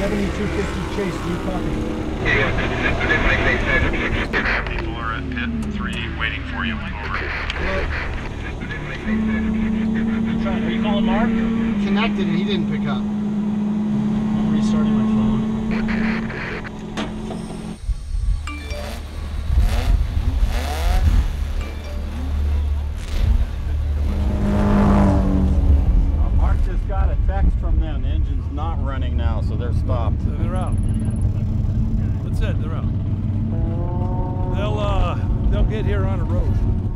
7250 Chase, do you copy? People are at pit 3 waiting for you. Over. Are you calling Mark? Connected and he didn't pick up. I'm restarting my phone. Mark just got a text from them. The engine's not running now, so they're stopped. So they're out. That's it, they're out. They'll get here on a road.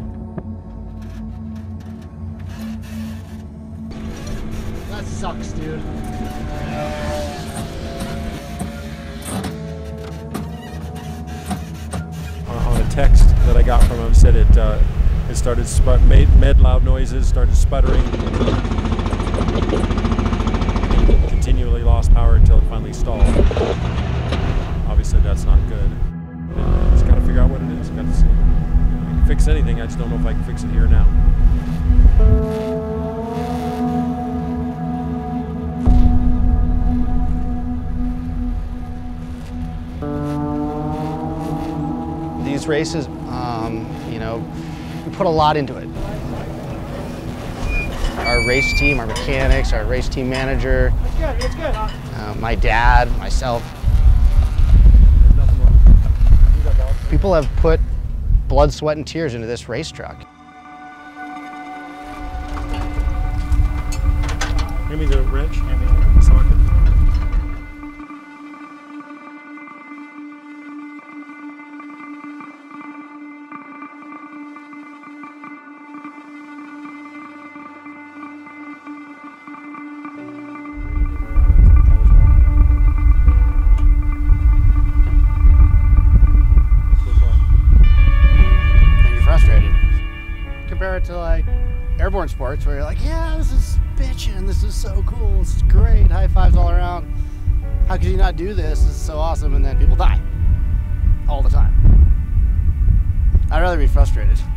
That sucks, dude. On a text that I got from him, said it started made loud noises, started sputtering, continually lost power until it finally stalled. Obviously, that's not good. Just got to figure out what it is. Got to see. I can fix anything. I just don't know if I can fix it here now. These races, you know, we put a lot into it. Our race team, our mechanics, our race team manager, It's good, my dad, myself. People have put blood, sweat, and tears into this race truck. Hand me the wrench. Hand me the socket. Compare it to like airborne sports where you're like, yeah, this is bitchin', this is so cool, this is great, high fives all around. How could you not do this? This is so awesome, and then people die all the time. I'd rather be frustrated.